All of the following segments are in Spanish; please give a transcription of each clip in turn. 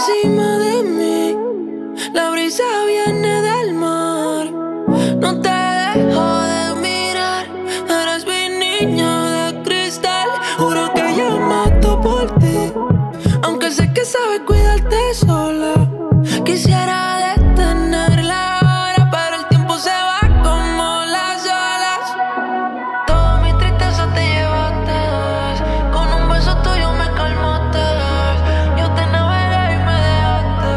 encima de mí, la brisa viene del mar. No te dejo de mirar, eres mi niña de cristal. Juro que yo mato por ti, aunque sé que sabes cuidarte sola. Quisiera detenerla ahora, pero el tiempo se va como las olas. Toda mi tristeza te llevaste, con un beso tuyo me calmaste. Yo te navegué y me dejaste.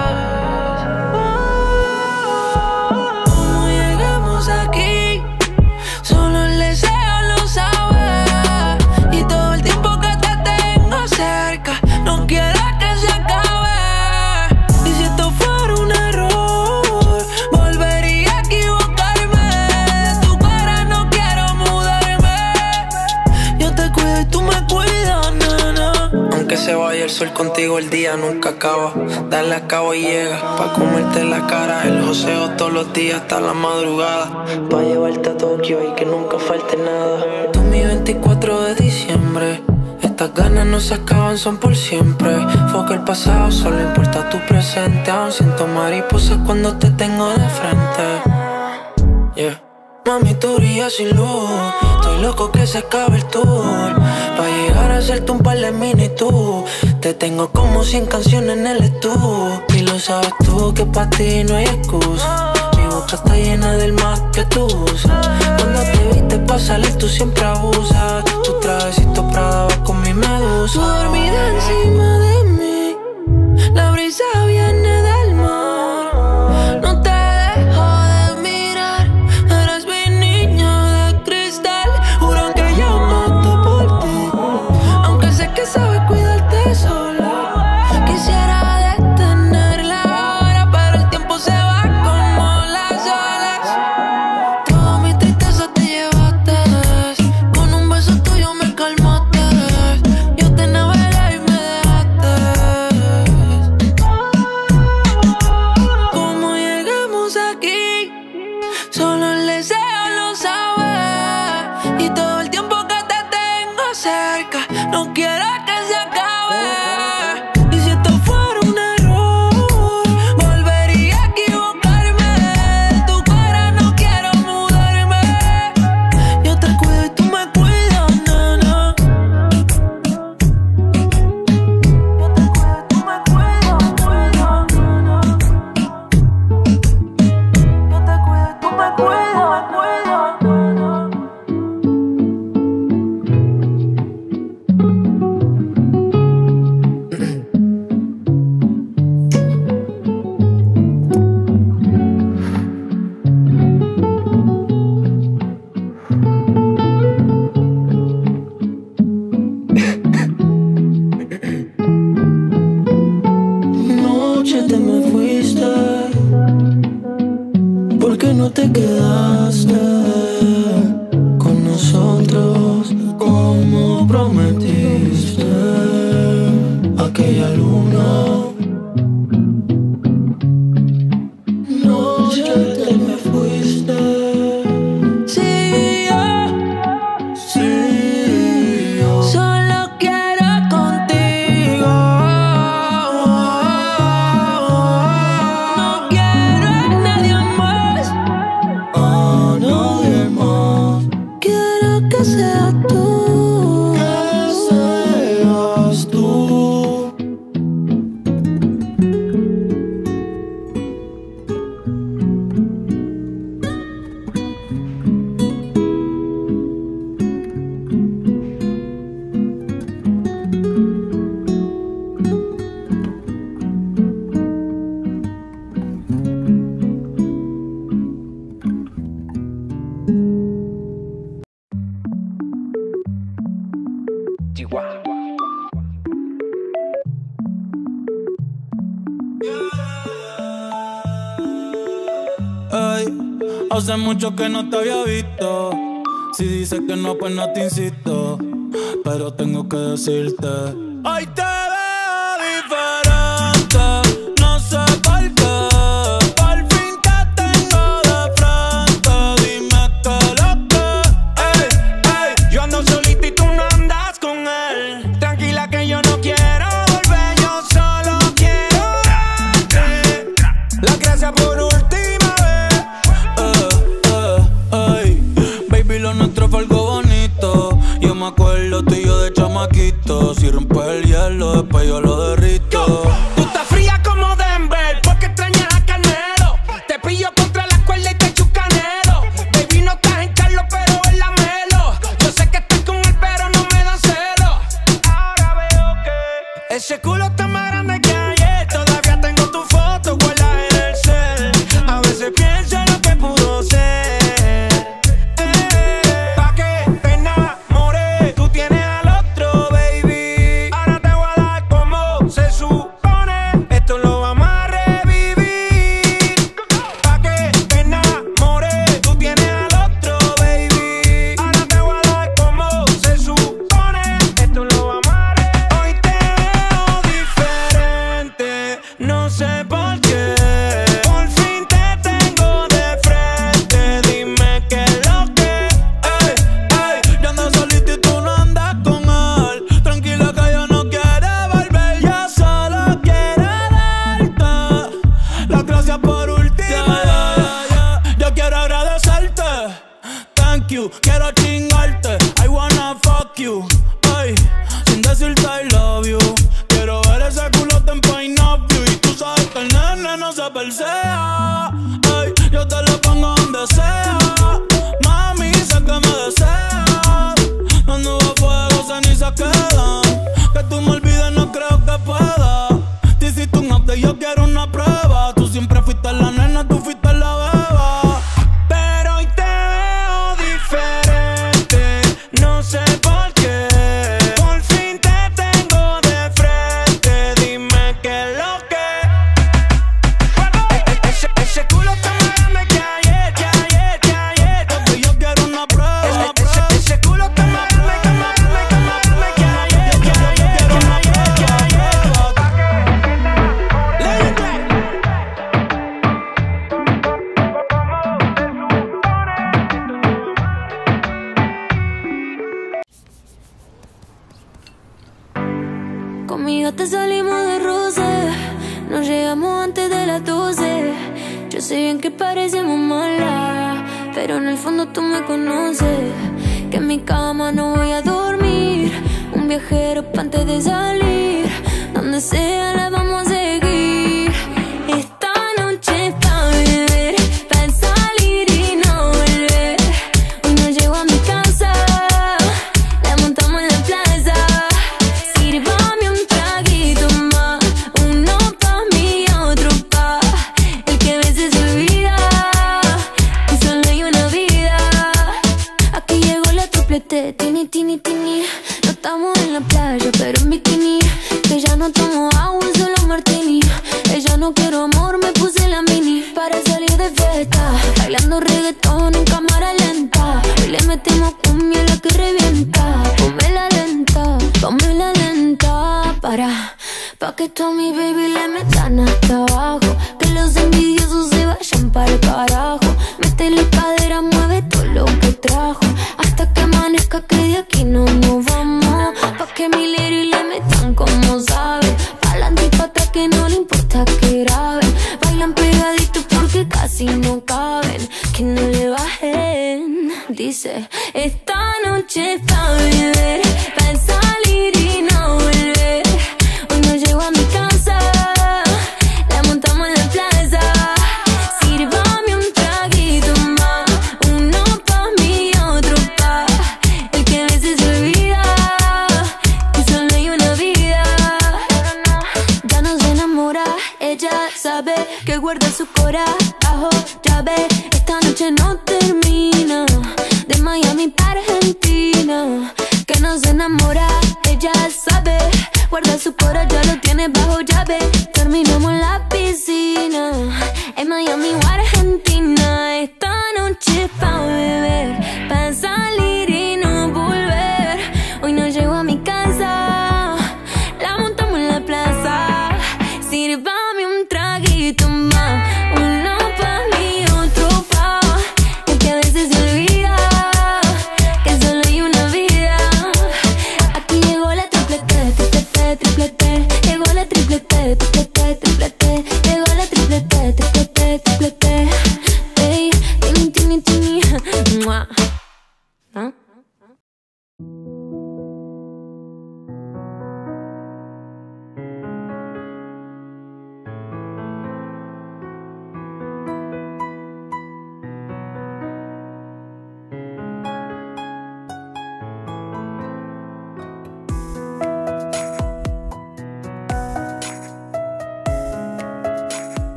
¿Cómo llegamos aquí? Solo el deseo lo sabe. Y todo el tiempo que te tengo cerca, no quiero que se acabe. Y si esto fuera un error, volvería a equivocarme. De tu cara no quiero mudarme. Yo te cuido y tú me cuidas, nena. Aunque se vaya el sol contigo, el día nunca acaba. Dale a cabo y llega, pa' comerte la cara. El joseo todos los días hasta la madrugada, pa' llevarte a Tokio y que nunca falte nada. Tú mi 24 de diciembre, estas ganas no se acaban, son por siempre. Foca el pasado, solo importa tu presente. Aún siento mariposas cuando te tengo de frente. Yeah. Mami, tú brillas sin luz, estoy loco que se acabe el tour, pa' llegar a hacerte un par de mini-tú. Te tengo como 100 canciones en el estudio, y lo sabes tú que pa' ti no hay excusa. Mi boca está llena del más que tú usas. Cuando te viste pa' salir tú siempre abusas. Tu trajecito Prada va con mi medusa. Tu dormida encima de mí, la brisa viene del mar. No te dejo de mirar, eres mi niña de cristal. Juro que yo mato por ti, aunque sé que sabes cuidarte sola. Quisiera detenerla ahora, pero el tiempo se va como las olas. Toda mi tristeza te llevaste, con un beso tuyo me calmaste. Yo te navegué y me dejaste. ¿Cómo llegamos aquí? Solo el deseo lo sabe. Y todo el tiempo que te tengo cerca, no quiero que se acabe. Y si esto fuera un error, volvería a equivocarme. De tu cara no quiero mudarme. Yo te cuido y tú me cuidas, nena. Yo te cuido y tú me cuidas, nena. Yo te cuido y tú me cuidas, nena. Noche te me fuiste, ¿por qué no te quedaste con nosotros como prometiste? Aquella luna, noche te me fuiste. Sí, yo solo quiero contigo. No quiero a nadie más, a nadie más. Quiero que seas tú, que seas tú. Ey, hace mucho que no te había visto. Si dices que no, pues no te insisto, pero tengo que decirte: hoy te veo diferente, no sé por qué. Por fin te tengo de frente, dime qué lo que. Ey, ey, yo ando solito y tú no andas con él. Tranquila que yo no quiero volver, yo solo quiero por última vez. Baby, lo nuestro fue algo bonito. Yo me acuerdo tú y yo de chamaquito. Si rompes el hielo, después yo lo derrito. Tú estás fría como Denver, porque extrañas a Canelo. Te pillo contra la cuerda y te echo canelo. Baby, no estás en Carlos, pero en la Melo. Yo sé que estás con él, pero no me dan celo. Ahora veo que ese culo está más grande que ayer. Todavía tengo tu foto guardada en el cel. A veces pienso en lo que pudo ser. Pa' que te enamoré, tú tienes al otro, baby. Ahora te voy a dar como se supone. Esto lo vamos a revivir. Pa' que te enamoré, tú tienes al otro, baby. Ahora te voy a dar como se supone. Esto lo vamos a revivir. Hoy te veo diferente, no sé por qué. Por fin te tengo de frente, dime qué es lo que. Yo ando solito y tú no andas con él. Tranquila que yo no quiero volver. Yo solo quiero darte las gracias por última. Yo quiero agradecerte. Thank you, quiero chingarte. I wanna fuck you. Ay, sin decirte I love you. Quiero ver ese culote en point of view. Y tú sabes que el nene no se persea. Ay, yo te lo pongo donde sea. Mami, sé que me deseas. Las nubes fuego, cenizas quedan. Que tú me olvides no creo que pueda. Te hiciste un update, yo quiero una prueba. Tú siempre fuiste la nena, tú fuiste la beba. Pero hoy te veo diferente, no sé por qué. Por fin te tengo de frente, dime qué es lo que. Ese culo está más grande que ayer, que ayer, que ayer. Porque yo quiero una prueba. Ese culo está más grande, que más grande, que más grande que ayer, que ayer, que Quiero una ayer, que ayer. prueba. Con mi gata salimos de roce, nos llegamos antes de las 12. Yo sé bien que parecemos malas, pero en el fondo tú me conoces. Que en mi cama no voy a dormir, un viajero pa' antes de salir. Donde sea la vamos a seguir. Esta noche es pa' beber, pa' salir y no volver. Hoy no llego a mi casa, la montamos en la plaza. Sírvame un traguito más, uno pa' mí y otro pa' el que a veces se olvida, y solo hay una vida. Aquí llegó la triplete, tini, tini, tini. No estamos en la playa, pero en bikini. Que ya no tomo agua, solo martini. Ella no quiero amor, me puse la mini. Para salir de fiesta, bailando reggaetón en cámara lenta. Hoy le metemos cumbia la que revienta. Ponme la lenta, pa' que tú a mi baby le metan hasta abajo. Que los envidiosos se vayan para el carajo. Métele cadera, mueve todo lo que trajo. Hasta que amanezca que de aquí no nos vamos. Pa' que mi lady le metan como sabe. Pa'lante y pa' atrás que no le importa que graben. Bailan pegaditos porque casi no caben. Que no le bajen. Dice, esta noche es pa' beber, pa' salir y no volver. Hoy no llego a mi casa, la montamos en la plaza. Sírvame un traguito más, uno pa' mí y otro pa' el que a veces se olvida, y solo hay una vida. Ya no se enamora, ella sabe que guarda su corazón bajo llave. Esta noche no termina, de Miami para Argentina. Que no se enamora, ella sabe, guarda su corazón, ya lo tiene bajo llave. Terminamos en la piscina, en Miami o Argentina. Esta noche es pa' beber, pa' salir y no volver. Hoy no llego a mi casa, la montamos en la plaza. Sírvame un traguito más, uno pa' mí, otro pa' el que a veces se olvida, que solo hay una vida. Aquí llegó la triplete, triplete, triplete. Llegó la triplete, triplete, triplete. Llegó la triplete, triplete, triplete.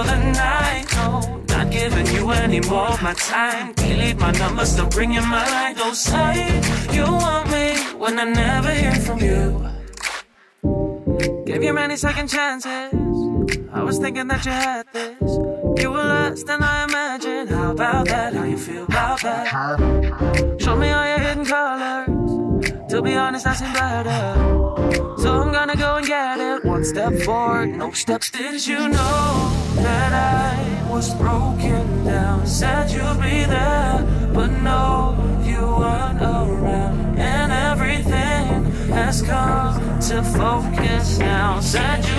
the night. No, not giving you any more of my time. Delete my number, still bring in my line. Don't say you want me when I never hear from you. Gave you many second chances. I was thinking that you had this. You were less than I imagined. How about that? How you feel about that? Show me all your hidden colors. To be honest, I seem better. So I'm gonna go and get it. One step forward, no steps. Did you know that I was broken down? Said you'd be there, but no, you weren't around. And everything has come to focus now. Said you